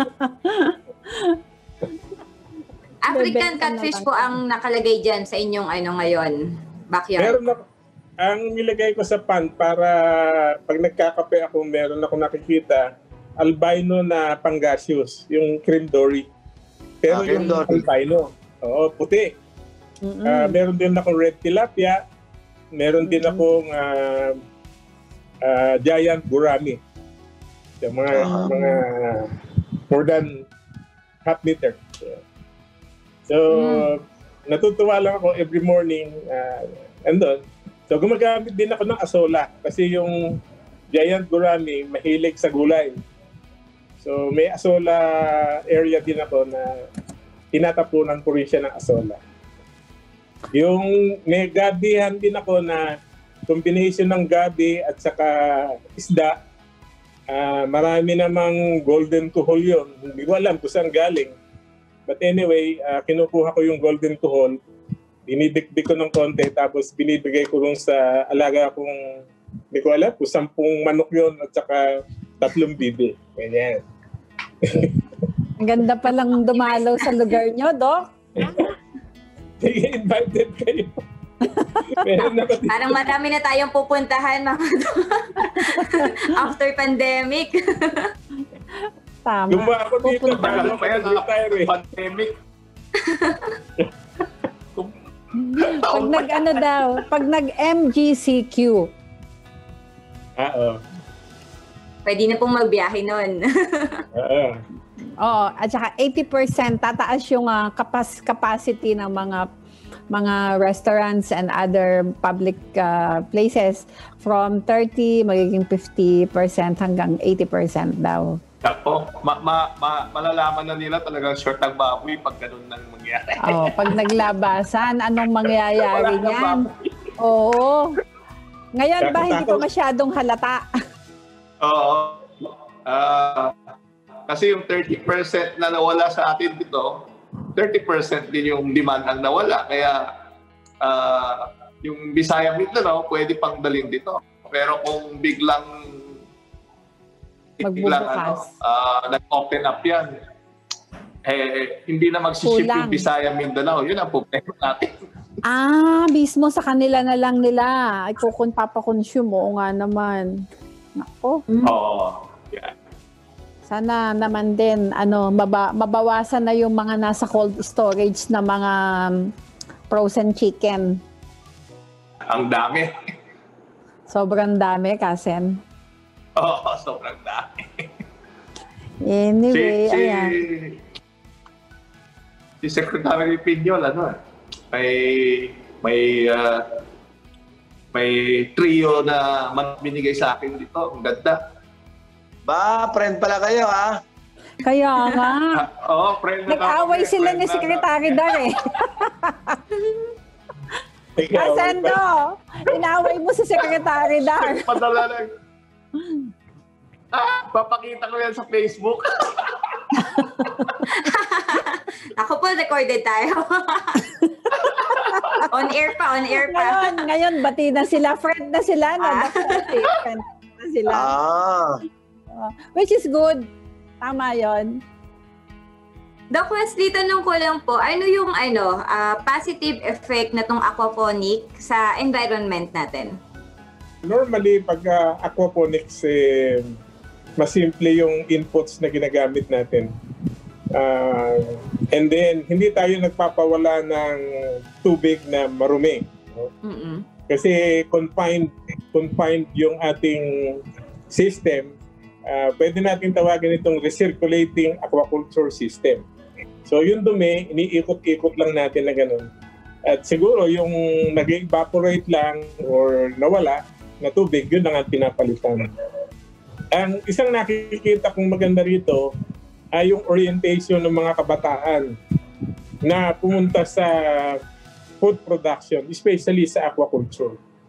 African Bebenta catfish naman. po ang nakalagay dyan sa inyong ano ngayon, backyard. Meron ako, ang nilagay ko sa pan para pag nagkakape ako, meron ako nakikita albino na pangasius, yung cream dory. Pero Ah, cream yung dory. albino, oo, puti. Mm-mm. Ah, meron din akong red tilapia, meron din Mm. akong ah, ah, giant gurami. Yung mga, Ah. mga more than half meter. So, Mm. natutuwa lang ako every morning, uh, andun. So, gumagamit din ako ng asola kasi yung giant gurami mahilig sa gulay. So, may asola area din ako na tinatapunan ko rin siya ng asola. Yung may gabihan din ako na combination ng gabi at saka isda. Ah, marami namang golden tuhol yun. Hindi ko alam kung saan galing. But anyway, ah, kinukuha ko yung golden tuhol, dinidikdik ko ng konti, tapos binibigay ko rin sa alaga kong, hindi ko alam kung sampung manok yun at saka tatlong bibi. Ganyan. Ang ganda palang dumalaw sa lugar nyo, Doc. Sige, invited kayo. Meron na ko dito. Parang marami na tayong pupuntahan mga Doc. After pandemic. Tama. Gumawa ako dito Pupunta bago Tagal ako pa yan, retire eh. pandemic. Pag nag ano daw, pag nag M G C Q. Ah, oo. Pwede na pong magbiyahe nun. Oo. Oo, at saka eighty percent tataas yung ah, kapas- capacity ng mga mga restaurants and other public ah, places from thirty magiging fifty percent hanggang eighty percent daw. Ako, ma, ma, ma, malalaman na nila talagang short ang baboy pag ganun nang mangyari. Oh, pag naglabasan, anong mangyayari Wala nang niyan? baboy. Oo. Ngayon ba hindi pa Takot-takot. masyadong halata? Oo. Ah, kasi yung thirty percent na nawala sa atin dito, thirty percent din yung demand ang nawala. Kaya ah, yung Bisaya Mindanao pwede pang dalhin dito. Pero kung biglang biglang ano, Magbubukas. ah, nag-open up yan, eh, hindi na magsiship Kulang. yung Bisaya Mindanao. Yun ang problema natin. Ah, mismo sa kanila na lang nila. Ay, kukun papakonsume. Oo nga naman. Nako. Oo. Yeah. Sana naman din ano maba, mabawasan na yung mga nasa cold storage na mga um, frozen chicken. Ang dami. Sobrang dami, Kasen. Oo, sobrang dami. Anyway, si, si, ayan. si Secretary Piñol, ano, may may uh, may trio na man binigay sa akin dito. Ang ganda. Ba, friend pala kayo, ha? Kaya nga. Ah, Oo, friend na Nag-away kami, sila friend ni na Secretary Dar eh. Ikaw, Kasendo, inaway mo si Secretary Dar. kami. Padala lang. Ah, papakita ko yan sa Facebook. Ako po, recorded tayo. On air pa, on air pa. Ngayon, ngayon, bati na sila. Friend na sila. No? Ah. Friend na sila. Ah. Uh, which is good. Tama yon. Doc Wesley, tanong ko lang po, ano yung ano, ah, positive effect na tong aquaponic sa environment natin? Normally, pag uh, aquaponics, eh, mas simple yung inputs na ginagamit natin. Uh, and then, hindi tayo nagpapawala ng tubig na marumi. No? Mm-mm. Kasi confined, confined yung ating system. Uh, pwede natin tawagin itong recirculating aquaculture system. So, yung dumi, iniikot-ikot lang natin na ganun. At siguro, yung nag-evaporate lang or nawala na tubig, yun lang ang pinapalitan. Ang isang nakikita kong maganda rito ay yung orientation ng mga kabataan na pumunta sa food production, especially sa aquaculture.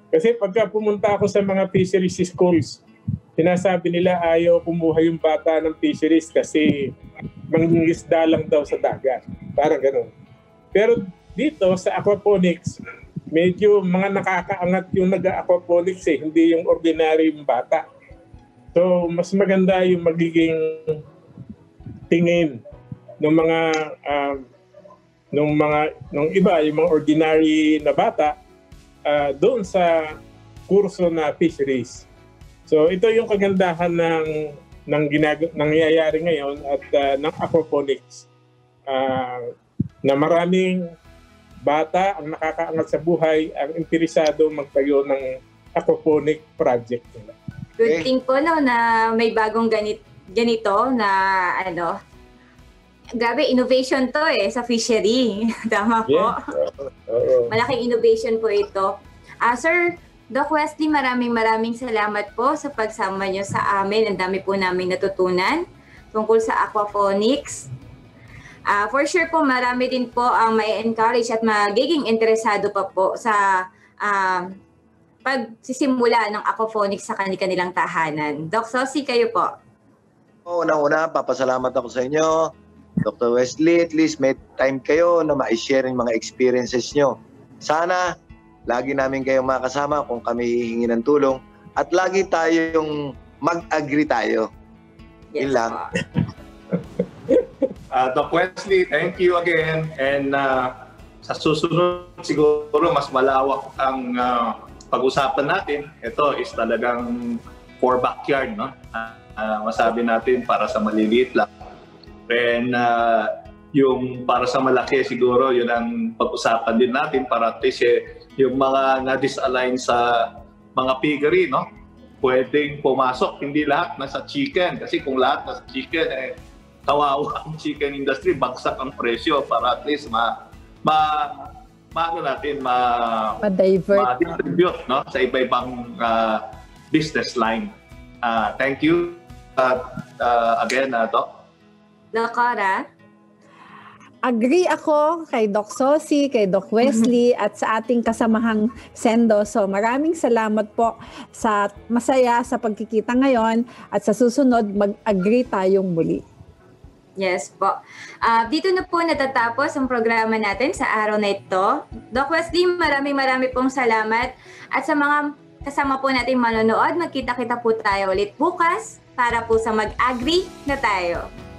Kasi pagka pumunta ako sa mga fisheries schools, sinasabi nila ayaw kumuha yung bata ng fisheries kasi mangingisda lang daw sa dagat. Parang ganun. Pero dito sa aquaponics, medyo mga nakakaangat yung nag-aquaponics eh, hindi yung ordinary yung bata. So, mas maganda yung magiging tingin ng mga uh, ng mga ng iba, yung mga ordinary na bata uh, doon sa kurso na fisheries. So, ito yung kagandahan ng ng ginag- nangyayari ngayon at uh, ng aquaponics. Uh, na maraming bata ang nakakaangat sa buhay ang interesado magtayo ng aquaponic project nila. Good thing po no na may bagong ganit ganito na ano. Grabe, innovation to eh sa fishery. Tama po. Yeah. Uh-oh. Malaking innovation po ito. Ah, Sir Doc Wesley, maraming maraming salamat po sa pagsama nyo sa amin. Ang dami po namin natutunan tungkol sa aquaponics. Uh, for sure po, marami din po ang may encourage at magiging interesado pa po sa uh, pagsisimula ng aquaponics sa kanilang tahanan. Doc Sosi, kayo po. Oo, unang-una, papasalamat ako sa inyo. Doctor Wesley, at least may time kayo na ma-share yung mga experiences nyo. Sana, lagi namin kayong makasama kung kami hihingi ng tulong at lagi tayong mag-agree tayo. Yes, Yun lang. Uh, Doc Wesley, thank you again. And uh, sa susunod siguro mas malawak ang uh, pag-usapan natin. Ito is talagang for backyard, no? Uh, uh, masabi natin para sa maliliit lang. And uh, yung para sa malaki siguro yun ang pag-usapan din natin para at least eh, yung mga na-disalign sa mga piggery, no? Pwedeng pumasok, hindi lahat nasa chicken. Kasi kung lahat nasa chicken, eh, kawawa ang chicken industry, bagsak ang presyo para at least ma, ma, ma ano natin, ma, Ma-divert. ma-distribute, no? Sa iba-ibang uh, business line. Uh, thank you uh, uh, again, uh, Doc. Doc Cora. Agree ako kay Doc Sosi, kay Doc Wesley at sa ating kasamahang Sendo. So maraming salamat po sa masaya sa pagkikita ngayon at sa susunod mag-agree tayong muli. Yes po. Uh, dito na po natatapos ang programa natin sa araw na ito. Doc Wesley, maraming maraming pong salamat. At sa mga kasama po natin manonood, magkita-kita po tayo ulit bukas para po sa mag-agree na tayo.